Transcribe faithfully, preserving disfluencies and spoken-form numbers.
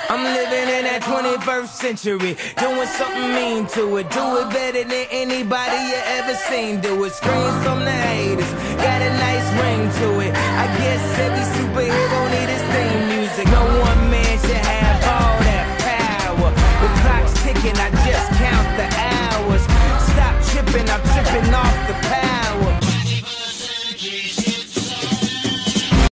I'm living in that twenty-first century, doing something mean to it. Do it better than anybody you ever seen do it. Screams from the haters, got a nice ring to it. I guess every